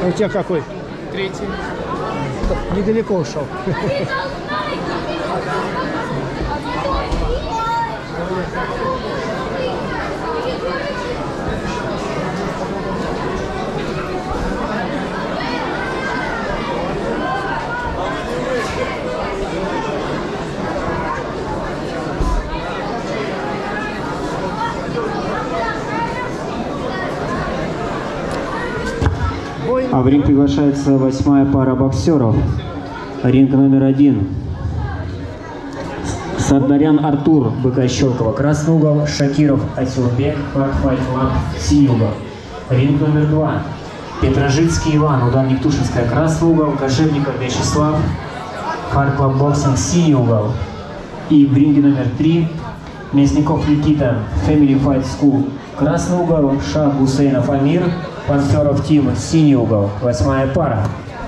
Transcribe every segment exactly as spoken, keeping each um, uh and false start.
У тебя какой? Третий. Недалеко ушел. А в ринг приглашается восьмая пара боксеров. Ринг номер один. Сардарян Артур, БК Щелково, красный угол, Шакиров Асилбек, Хардфайт Лаб, синий угол. Ринг номер два. Петрожицкий Иван, Ударник Тушинская, красный угол, Кошевников Вячеслав, Хардклаб Боксинг, синий угол. И в ринге номер три. Мясников Никита, Family Fight School, красный угол, Шах Гусейнов Амир, Панферов Тим, синий угол, восьмая пара.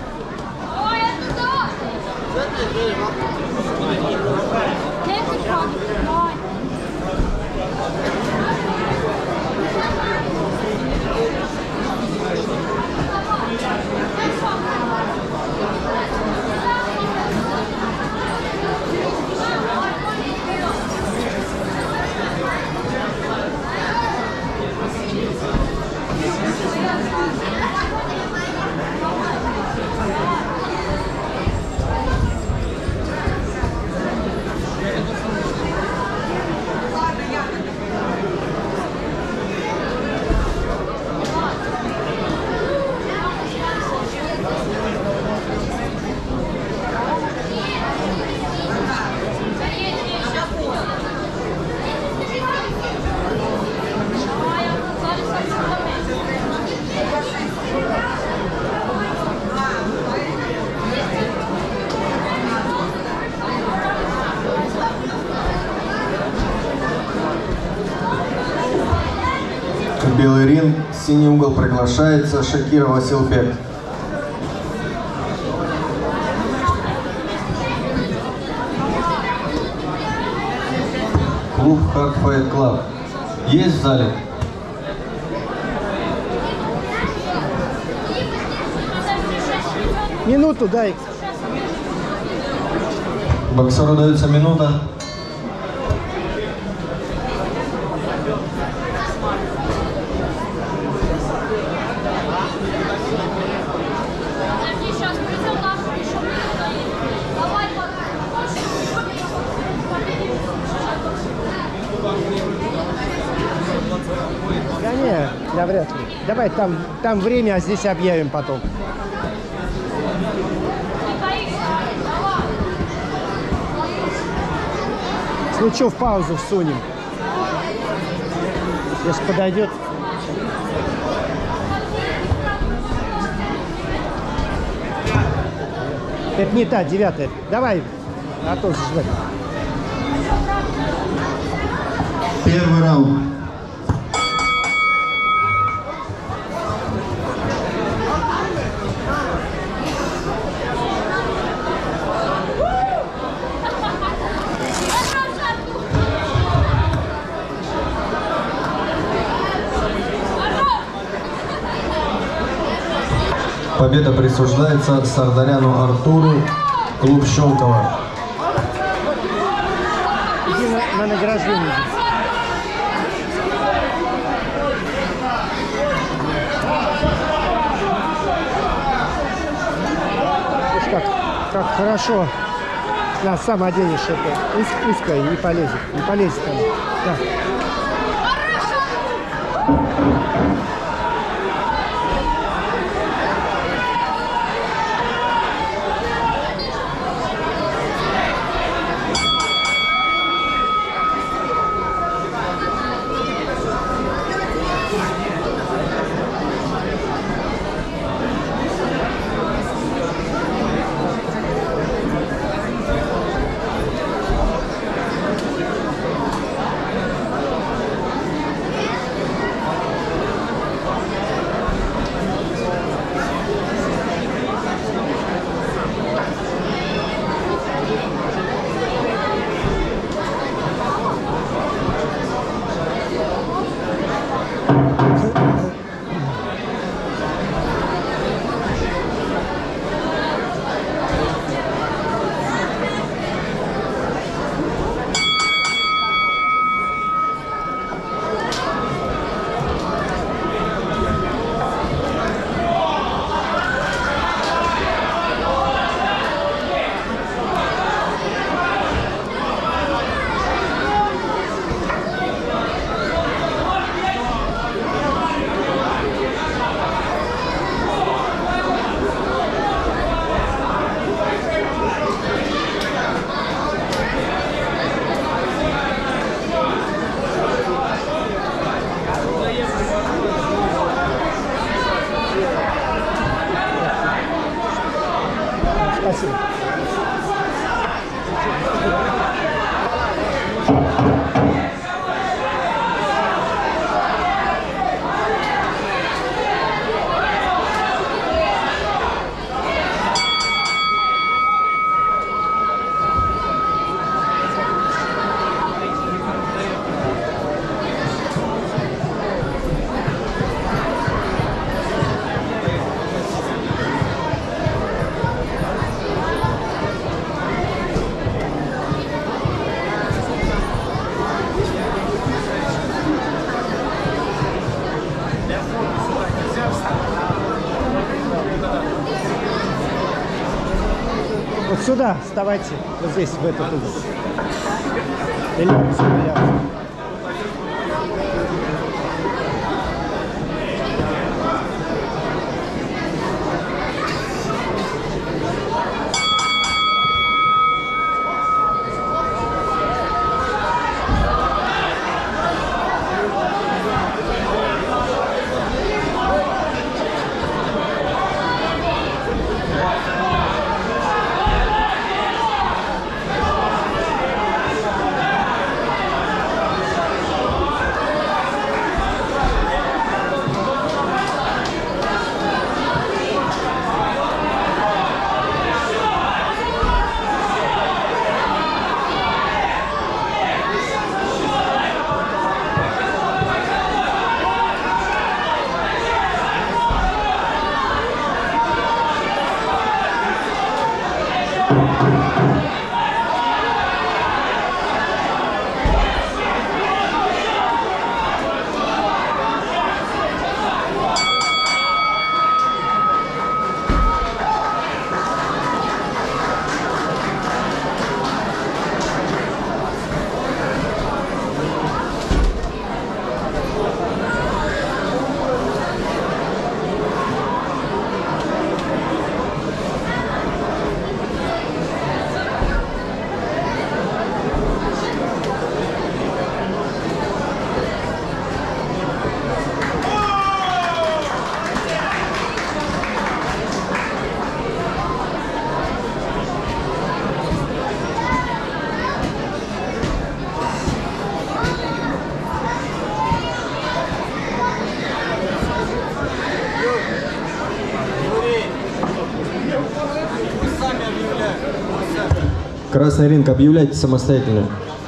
Белый ринг, синий угол приглашается Шакиров Асилбек. Клуб Hardfight Club. Есть в зале? Минуту дай. Боксеру дается минута. Да не, да вряд ли. Давай там, там время, а здесь объявим потом. Ну что, в паузу всунем. Если подойдет. Это не та, девятая. Давай, а то ждать. Первый раунд. Победа присуждается Сардаряну Артуру, клуб Щелково. Иди на, на награждение. Видишь, как, как хорошо. На, сам оденешь это. Уз, узкое, не полезет. Не полезет там. Да. Сюда, вставайте. Вот здесь, в этот угол. Или сюда. Красный ринг, объявляйте самостоятельно.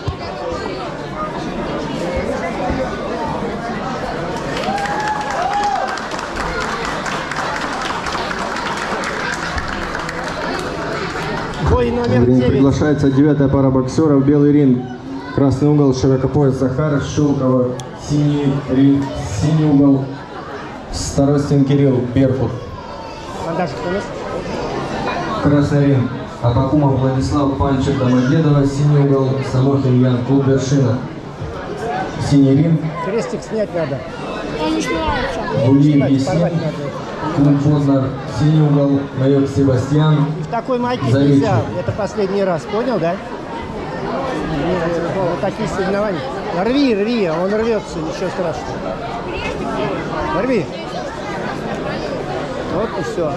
Бой номер В ринг девять. приглашается девятая пара боксеров. Белый ринг, красный угол, широкопояс Захар, Щелкова, синий ринг, синий угол, Старостин Кирилл, Беркут. Мандажик у нас. Красный ринг, Абакумов Владислав, Пальчик, Домодедова, синий угол, Самохин Ян, клуб Вершина. Синий ринг, Крестик снять надо. Я не снимаю все. Гулиев Снимать, Есин, порвать надо. клуб Познер, синий угол, Майор Себастьян. В такой майке Заречье. нельзя. Это последний раз, понял, да? Вот такие соревнования. Рви, рви, он рвется, ничего страшного. Рви. Вот и все.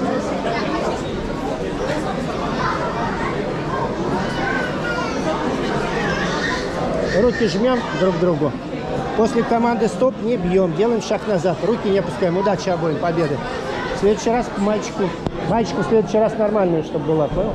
Руки жмем друг к другу. После команды стоп не бьем, делаем шаг назад. Руки не опускаем. Удачи обоим, победы. В следующий раз по мальчику. Мальчику в следующий раз нормальную, чтобы была, понял?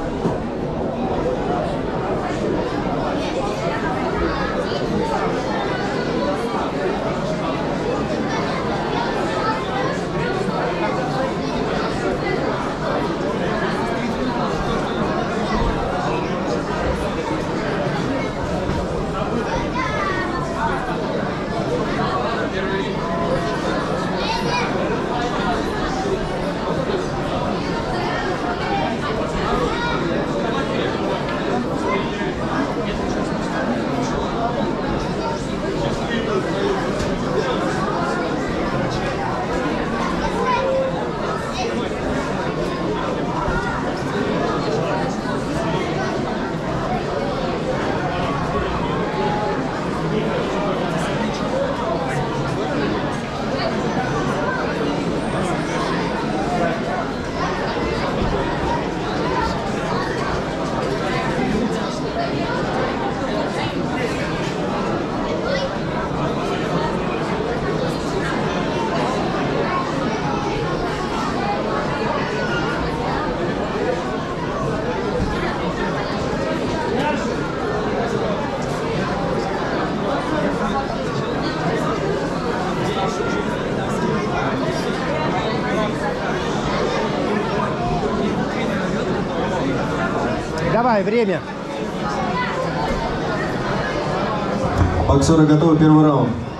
Давай, время. Боксеры готовы, первый раунд.